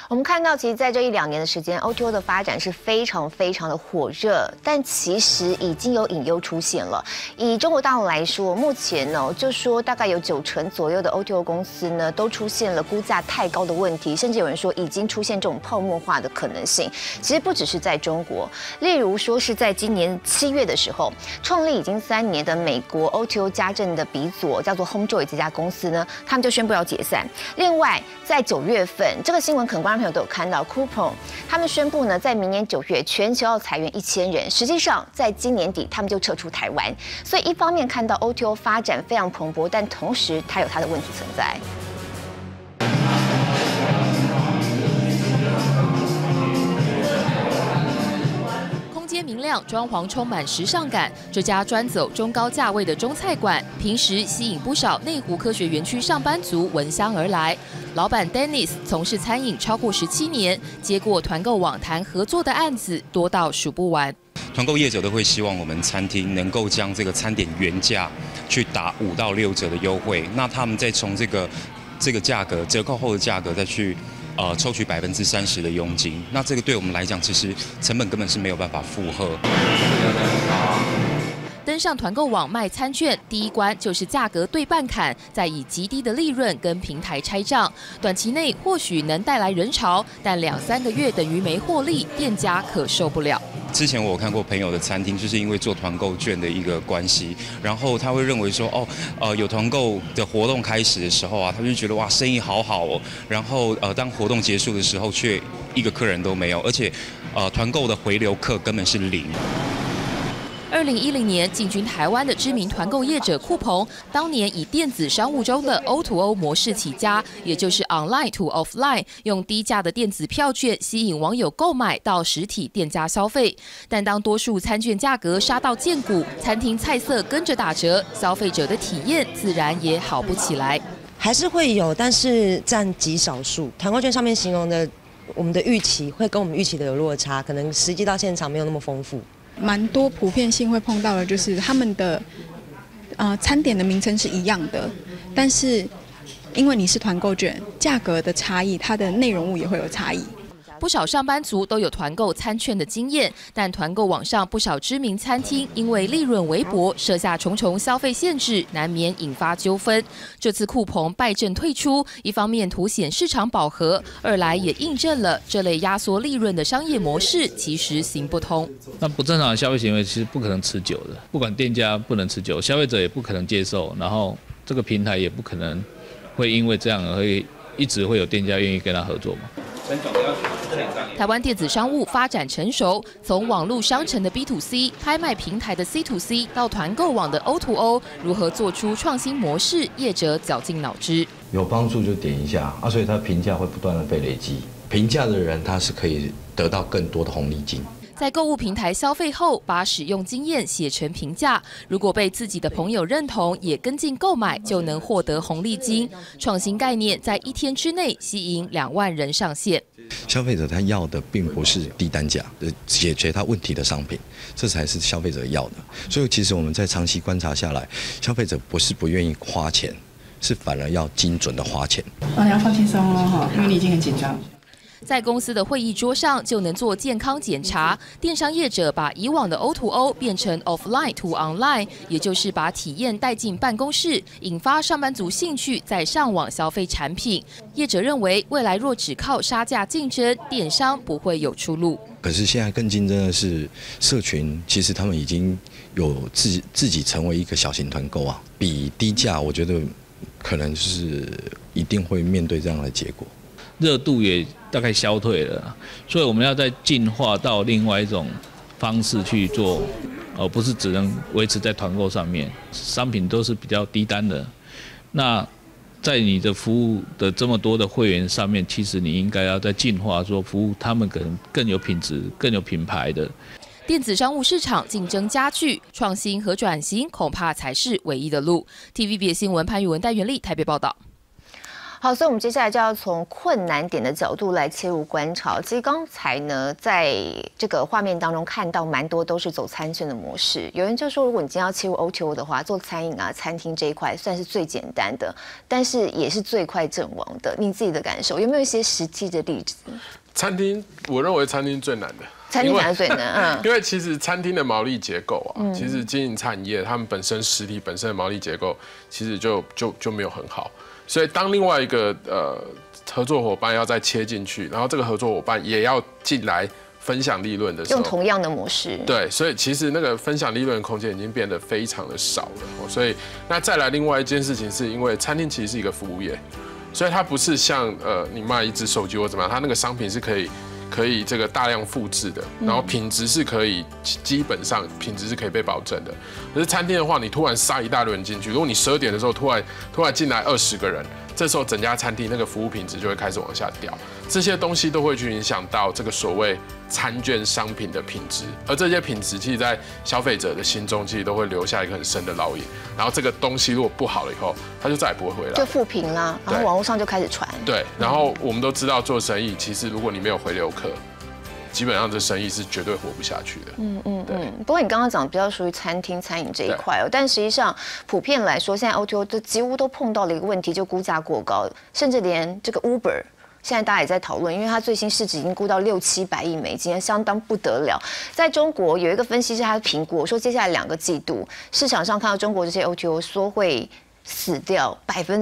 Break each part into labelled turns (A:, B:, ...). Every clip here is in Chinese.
A: 我们看到，其实在这1-2年的时间 ，O2O 的发展是非常的火热，但其实已经有隐忧出现了。以中国大陆来说，目前呢，就说大概有90%左右的 O2O 公司呢，都出现了估价太高的问题，甚至有人说已经出现这种泡沫化的可能性。其实不只是在中国，例如说是在今年7月的时候，创立已经3年的美国 O2O 家政的鼻祖叫做 HomeJoy 这家公司呢，他们就宣布要解散。另外，在9月份，这个新闻可能观众朋友都有看到 ，Coupon 他们宣布呢，在明年9月全球要裁员1000人，实际上在今年底他们就撤出台湾。所以一方面看到 O2O 发展非常蓬勃，但同时它有它的问题存在。
B: 明亮，装潢充满时尚感。这家专走中高价位的中菜馆，平时吸引不少内湖科学园区上班族闻香而来。老板 Dennis 从事餐饮超过17年，接过团购网谈合作的案子多到数不完。
C: 团购业者都会希望我们餐厅能够将这个餐点原价去打5到6折的优惠，那他们再从这个价格折扣后的价格再去。抽取30%的佣金，那这个对我们来讲，其实成本根本是没有办法负荷。
B: 登上团购网卖餐券，第一关就是价格对半砍，再以极低的利润跟平台拆账。短期内或许能带来人潮，但2-3个月等于没获利，店家可受不了。
C: 之前我有看过朋友的餐厅，就是因为做团购券的一个关系，然后他会认为说，有团购的活动开始的时候啊，他就觉得哇，生意好好哦。然后当活动结束的时候，却一个客人都没有，而且团购的回流客根本是0。
B: 2010年进军台湾的知名团购业者酷鹏，当年以电子商务中的 O2O 模式起家，也就是 Online to Offline， 用低价的电子票券吸引网友购买到实体店家消费。但当多数餐券价格杀到见骨，餐厅菜色跟着打折，消费者的体验自然也好不起来。
D: 还是会有，但是占极少数。团购券上面形容的我们的预期，会跟我们预期的有落差，可能实际到现场没有那么丰富。
E: 蛮多普遍性会碰到的，就是他们的餐点的名称是一样的，但是因为你是团购券，价格的差异，它的内容物也会有差异。
B: 不少上班族都有团购餐券的经验，但团购网上不少知名餐厅因为利润微薄，设下重重消费限制，难免引发纠纷。这次酷鹏败阵退出，一方面凸显市场饱和，二来也印证了这类压缩利润的商业模式其实行不通。
F: 那不正常的消费行为其实不可能持久的，不管店家不能持久，消费者也不可能接受，然后这个平台也不可能会因为这样而会一直会有店家愿意跟他合作嘛。
B: 台湾电子商务发展成熟，从网络商城的 B2C、拍卖平台的 C2C 到团购网的 O2O， 如何做出创新模式，业者绞尽脑汁。
G: 有帮助就点一下啊，所以它评价会不断的被累积，评价的人他是可以得到更多的红利金。
B: 在购物平台消费后，把使用经验写成评价，如果被自己的朋友认同，也跟进购买，就能获得红利金。创新概念在1天之内吸引2万人上线。
G: 消费者他要的并不是低单价的解决他问题的商品，这才是消费者要的。所以其实我们在长期观察下来，消费者不是不愿意花钱，是反而要精准的花钱。
E: 你要放轻松哦，因为你已经很紧张。
B: 在公司的会议桌上就能做健康检查。电商业者把以往的 O2O 变成 Offline to Online， 也就是把体验带进办公室，引发上班族兴趣再上网消费产品。业者认为，未来若只靠杀价竞争，电商不会有出路。
G: 可是现在更竞争的是社群，其实他们已经有自己成为一个小型团购啊，比低价，我觉得可能就是一定会面对这样的结果。
F: 热度也大概消退了，所以我们要再进化到另外一种方式去做，而不是只能维持在团购上面。商品都是比较低单的，那在你的服务的这么多的会员上面，其实你应该要再进化，说服务他们可能更有品质、更有品牌的。
B: 电子商务市场竞争加剧，创新和转型恐怕才是唯一的路。TVBS 新闻潘玉文、戴元丽台北报道。
A: 好，所以我们接下来就要从困难点的角度来切入观察。其实刚才呢，在这个画面当中看到蛮多都是走餐券的模式。有人就说，如果你今天要切入 O2O 的话，做餐饮啊、餐厅这一块算是最简单的，但是也是最快阵亡的。你自己的感受有没有一些实际的例子？
H: 餐厅，我认为餐厅最难的。
A: 餐厅难最难，
H: 因为其实餐厅的毛利结构啊，其实经营产业他们本身实体本身的毛利结构其实就没有很好，所以当另外一个合作伙伴要再切进去，然后这个合作伙伴也要进来分享利润的时候，
A: 用同样的模式，
H: 对，所以其实那个分享利润的空间已经变得非常的少了。所以那再来另外一件事情，是因为餐厅其实是一个服务业，所以它不是像你卖一只手机或怎么样，它那个商品是可以这个大量复制的，然后品质是可以基本上品质是可以被保证的。可是餐厅的话，你突然杀一大堆人进去，如果你12点的时候突然进来20个人，这时候整家餐厅那个服务品质就会开始往下掉，这些东西都会去影响到这个所谓餐券商品的品质，而这些品质其实在消费者的心中其实都会留下一个很深的烙印。然后这个东西如果不好了以后，它就再也不会回来，
A: 就负评啦，然后网络上就开始传。
H: 对，然后我们都知道做生意，其实如果你没有回流客，基本上这生意是绝对活不下去的。
A: 不过你刚刚讲比较属于餐厅餐饮这一块哦，但实际上普遍来说，现在 O2O 都几乎都碰到了一个问题，就估价过高，甚至连这个 Uber。现在大家也在讨论，因为它最新市值已经估到600-700亿美金，相当不得了。在中国有一个分析师，他评估说，接下来2个季度市场上看到中国这些 O2O 说会死掉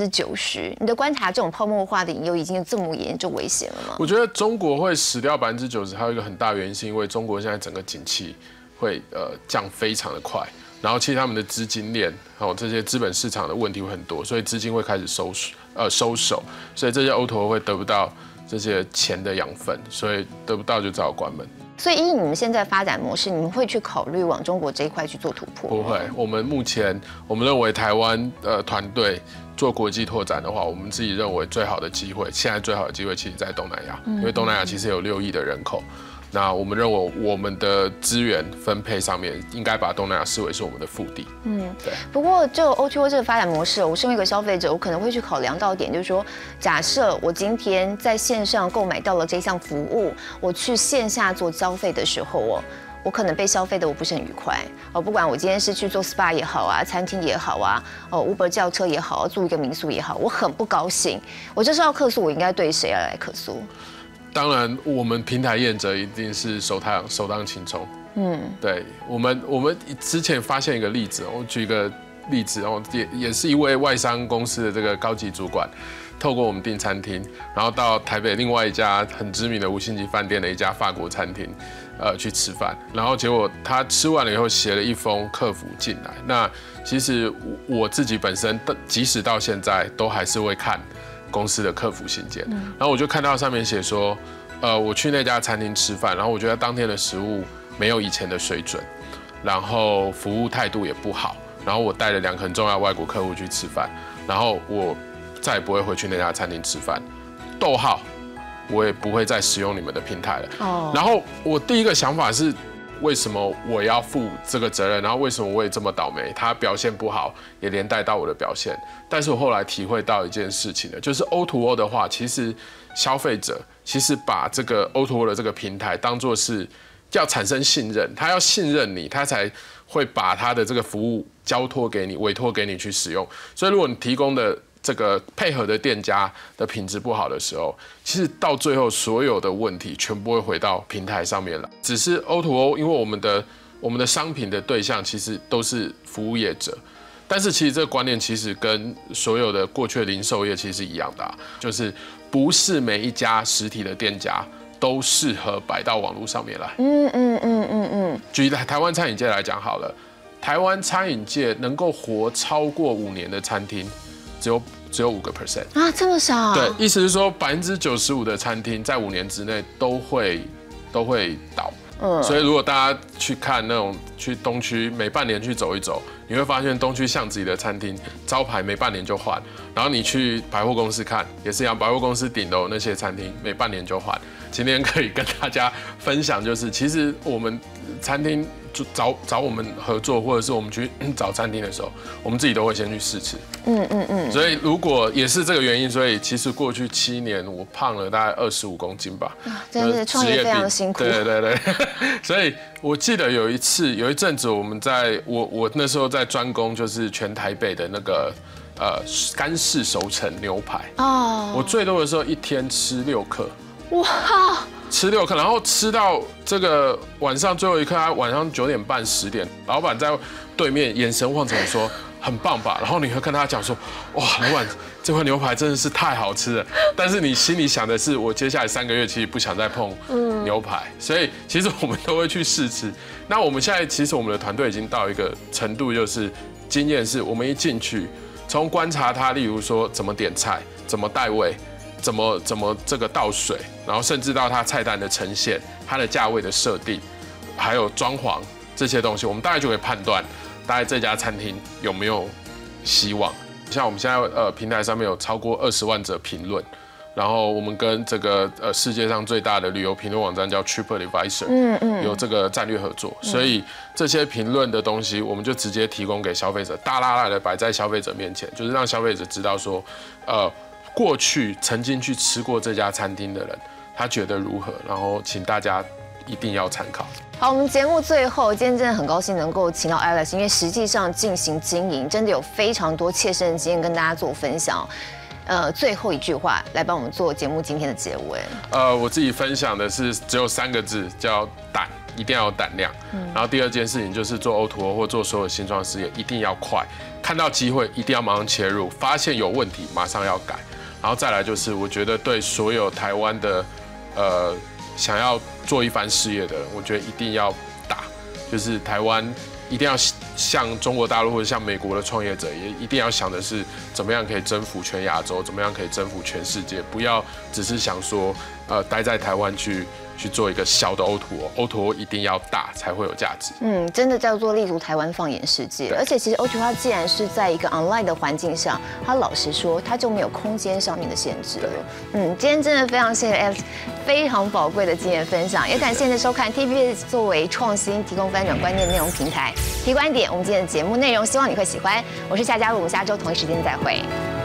A: 90%。你的观察，这种泡沫化的引诱已经有这么严重危险了吗？
H: 我觉得中国会死掉90%，还有一个很大原因是因为中国现在整个景气会降非常的快。然后其实他们的资金链，这些资本市场的问题会很多，所以资金会开始收手，所以这些 O2O 会得不到这些钱的养分，所以得不到就只好关门。
A: 所以以你们现在发展模式，你们会去考虑往中国这一块去做突破？
H: 不会，我们目前认为台湾团队做国际拓展的话，我们自己认为最好的机会，现在最好的机会其实在东南亚，因为东南亚其实有6亿的人口。那我们认为我们的资源分配上面应该把东南亚视为是我们的腹地。对。
A: 不过就 O2O 这个发展模式，我身为一个消费者，我可能会去考量到点，就是说，假设我今天在线上购买到了这项服务，我去线下做消费的时候我可能被消费的我不是很愉快不管我今天是去做 SPA 也好啊，餐厅也好啊，Uber 叫车也好，住一个民宿也好，我很不高兴。我就是要客诉，我应该对谁来客诉？
H: 当然，我们平台业者一定是首当其冲。对，我们之前发现一个例子，我举一个例子也是一位外商公司的这个高级主管，透过我们订餐厅，然后到台北另外一家很知名的5星级饭店的一家法国餐厅，去吃饭，然后结果他吃完了以后写了一封客服进来。那其实我自己本身即使到现在都还是会看公司的客服信件，然后我就看到上面写说，我去那家餐厅吃饭，然后我觉得当天的食物没有以前的水准，然后服务态度也不好，然后我带了2个很重要的外国客户去吃饭，然后我再也不会回去那家餐厅吃饭，我也不会再使用你们的平台了。然后我第一个想法是，为什么我要负这个责任？然后为什么我也这么倒霉？他表现不好，也连带到我的表现。但是我后来体会到一件事情呢，就是 O2O 的话，其实消费者其实把这个 O2O 的这个平台当作是要产生信任，他要信任你，他才会把他的这个服务交托给你、委托给你去使用。所以如果你提供的这个配合的店家的品质不好的时候，其实到最后所有的问题全部会回到平台上面来。只是 O2O， 因为我们的商品的对象其实都是服务业者，但是其实这个观念其实跟所有的过去的零售业其实是一样的就是不是每一家实体的店家都适合摆到网络上面来。举台湾餐饮界来讲好了，台湾餐饮界能够活超过5年的餐厅，只有5%
A: 啊，这么少？
H: 对，意思是说95%的餐厅在5年之内都会倒。所以如果大家去看那种去东区每半年去走一走，你会发现东区巷子里的餐厅招牌每半年就换，然后你去百货公司看也是一样，百货公司顶楼那些餐厅每半年就换。今天可以跟大家分享，就是其实我们餐厅找我们合作，或者是我们去找餐厅的时候，我们自己都会先去试吃。所以如果也是这个原因，所以其实过去7年我胖了大概25公斤吧。
A: 真的创业非常的辛苦。
H: 对。所以我记得有一阵子我们我那时候在专攻就是全台北的那个干式熟成牛排。我最多的时候一天吃6克。哇！吃6克，然后吃到这个晚上最后一刻，晚上9点半10点，老板在对面眼神望着我说：“很棒吧？”然后你会跟他讲说：“哇，老板，这块牛排真的是太好吃了。”但是你心里想的是，我接下来3个月其实不想再碰牛排，所以其实我们都会去试吃。那我们现在其实我们的团队已经到一个程度，就是经验是我们一进去，从观察他，例如说怎么点菜，怎么带位。怎么这个倒水，然后甚至到它菜单的呈现、它的价位的设定，还有装潢这些东西，我们大概就可以判断，大概这家餐厅有没有希望。像我们现在平台上面有超过20万则评论，然后我们跟这个世界上最大的旅游评论网站叫 TripAdvisor，有这个战略合作，所以这些评论的东西，我们就直接提供给消费者，大剌剌的摆在消费者面前，就是让消费者知道说，过去曾经去吃过这家餐厅的人，他觉得如何？然后请大家一定要参考。
A: 好，我们节目最后，今天真的很高兴能够请到 Alex， 因为实际上进行经营，真的有非常多切身的经验跟大家做分享。最后一句话来帮我们做节目今天的结尾。
H: 我自己分享的是只有3个字，叫胆，一定要有胆量。然后第2件事情就是做 O2O 或做所有新创事业，一定要快，看到机会一定要马上切入，发现有问题马上要改。然后再来就是，我觉得对所有台湾的想要做一番事业的人，我觉得一定要打，就是台湾一定要像中国大陆或者像美国的创业者，也一定要想的是怎么样可以征服全亚洲，怎么样可以征服全世界，不要只是想说待在台湾去做一个小的 O2O 一定要大才会有价值。
A: 真的叫做立足台湾放眼世界。而且其实 O2O 它既然是在一个 online 的环境上，它老实说它就没有空间上面的限制了。今天真的非常谢谢 Alex 非常宝贵的经验分享，也感谢您的收看。TVBS 作为创新提供翻转观念内容平台，提观点我们今天的节目内容，希望你会喜欢。我是夏嘉璐，我们下周同一时间再会。